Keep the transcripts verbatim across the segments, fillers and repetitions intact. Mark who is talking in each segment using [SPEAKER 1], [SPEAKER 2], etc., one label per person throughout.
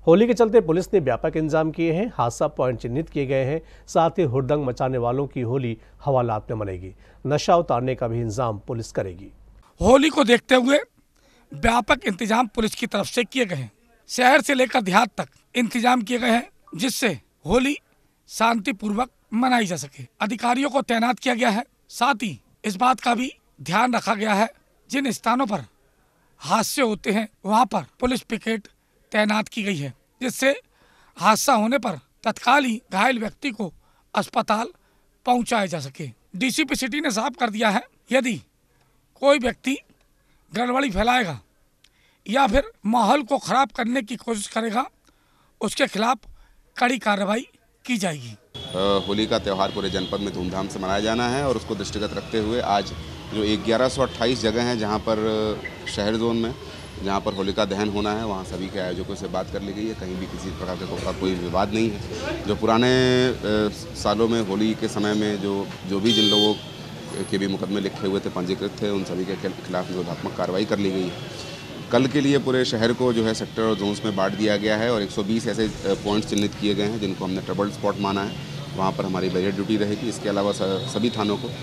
[SPEAKER 1] होली के चलते पुलिस ने व्यापक इंतजाम किए हैं। हादसा पॉइंट चिन्हित किए गए हैं। साथ ही हुड़दंग मचाने वालों की होली हवालात में मनेगी। नशा उतारने का भी इंतजाम पुलिस करेगी।
[SPEAKER 2] होली को देखते हुए व्यापक इंतजाम पुलिस की तरफ से किए गए हैं। शहर से लेकर देहात तक इंतजाम किए गए हैं, जिससे होली शांतिपूर्वक मनाई जा सके। अधिकारियों को तैनात किया गया है। साथ ही इस बात का भी ध्यान रखा गया है, जिन स्थानों पर हादसे होते हैं वहां पर पुलिस पिकेट तैनात की गई है, जिससे हादसा होने पर तत्काल ही घायल व्यक्ति को अस्पताल पहुंचाया जा सके। डीसीपी सिटी ने साफ कर दिया है, यदि कोई व्यक्ति गड़बड़ी फैलाएगा या फिर माहौल को खराब करने की कोशिश करेगा, उसके खिलाफ कड़ी कार्रवाई की जाएगी।
[SPEAKER 3] होली का त्यौहार पूरे जनपद में धूमधाम से मनाया जाना है और उसको दृष्टिगत रखते हुए आज जो ग्यारह सौ अट्ठाईस जगह हैं जहां पर शहर जोन में जहां पर होलिका दहन होना है, वहां सभी के आयोजकों से बात कर ली गई है। कहीं भी किसी प्रकार का कोई विवाद नहीं है। जो पुराने सालों में होली के समय में जो जो भी जिन लोगों के भी मुकदमे लिखे हुए थे, पंजीकृत थे, उन सभी के खिलाफ निरोधात्मक कार्रवाई कर ली गई है। कल के लिए पूरे शहर को जो है सेक्टर और जोन्स में बांट दिया गया है और एक सौ बीस ऐसे पॉइंट्स चिन्हित किए गए हैं जिनको हमने ट्रबल स्पॉट माना है। वहाँ पर हमारी बैरियर ड्यूटी रहेगी। इसके अलावा सभी थानों को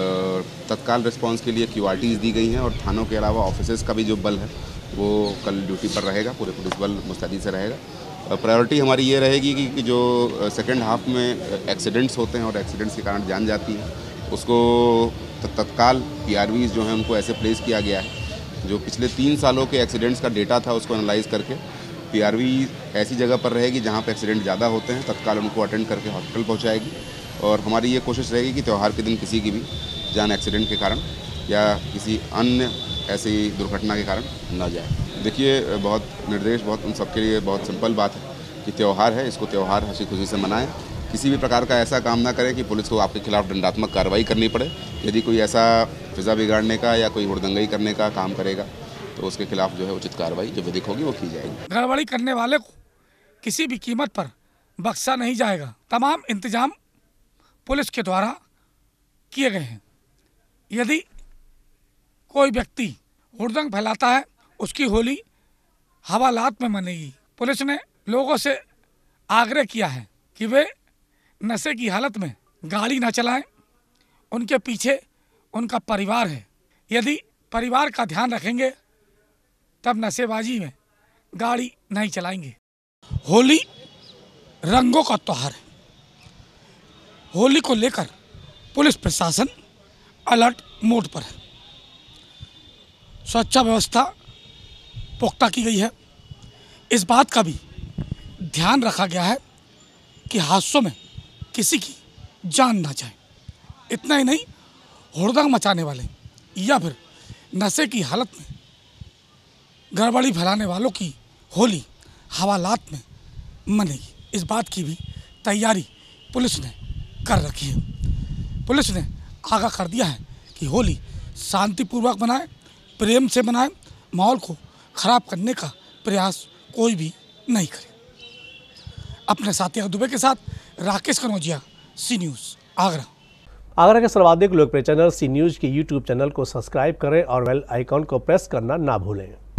[SPEAKER 3] तत्काल रिस्पांस के लिए क्यूआरटीज दी गई हैं और थानों के अलावा ऑफिसेज का भी जो बल है वो कल ड्यूटी पर रहेगा। पूरे पुलिस बल मुस्तैदी से रहेगा। प्रायोरिटी हमारी ये रहेगी कि, कि जो सेकेंड हाफ में एक्सीडेंट्स होते हैं और एक्सीडेंट्स के कारण जान जाती है, उसको तत्काल पीआरवीज जो हैं उनको ऐसे प्लेस किया गया है। जो पिछले तीन सालों के एक्सीडेंट्स का डेटा था उसको एनालाइज करके पीआरवी ऐसी जगह पर रहेगी जहां पर एक्सीडेंट ज़्यादा होते हैं, तत्काल उनको अटेंड करके हॉस्पिटल पहुंचाएगी। और हमारी ये कोशिश रहेगी कि त्यौहार के दिन किसी की भी जान एक्सीडेंट के कारण या किसी अन्य ऐसी दुर्घटना के कारण न जाए। देखिए, बहुत निर्देश बहुत उन सबके लिए बहुत सिंपल बात है कि त्यौहार है, इसको त्यौहार हंसी खुशी से मनाएं। किसी भी प्रकार का ऐसा काम ना करें कि पुलिस को आपके खिलाफ दंडात्मक कार्रवाई करनी पड़े। यदि कोई ऐसा फिजा बिगाड़ने का या कोई हुड़दंगई करने का काम करेगा तो उसके खिलाफ जो है उचित कार्रवाई जो विधिक होगी वो की जाएगी।
[SPEAKER 2] गड़बड़ी करने वाले को किसी भी कीमत पर बख्शा नहीं जाएगा। तमाम इंतजाम पुलिस के द्वारा किए गए हैं। यदि कोई व्यक्ति हुड़दंग फैलाता है, उसकी होली हवालात में मनेगी। पुलिस ने लोगों से आग्रह किया है कि वे नशे की हालत में गाड़ी न चलाएं। उनके पीछे उनका परिवार है। यदि परिवार का ध्यान रखेंगे तब नशेबाजी में गाड़ी नहीं चलाएंगे। होली रंगों का त्योहार है। होली को लेकर पुलिस प्रशासन अलर्ट मोड पर है। सुरक्षा व्यवस्था पुख्ता की गई है। इस बात का भी ध्यान रखा गया है कि हादसों में किसी की जान ना जाए। इतना ही नहीं, हुड़दंग मचाने वाले या फिर नशे की हालत में गड़बड़ी फैलाने वालों की होली हवालात में मनेगी। इस बात की भी तैयारी पुलिस ने कर रखी है। पुलिस ने आगाह कर दिया है कि होली शांतिपूर्वक मनाएं, प्रेम से मनाएं। माहौल को खराब करने का प्रयास कोई भी नहीं करे। अपने साथी दुबे के साथ राकेश कनौजिया, सी न्यूज़, आगरा।
[SPEAKER 1] आगरा के सर्वाधिक लोकप्रिय चैनल सी न्यूज़ के यूट्यूब चैनल को सब्सक्राइब करें और बेल आइकॉन को प्रेस करना ना भूलें।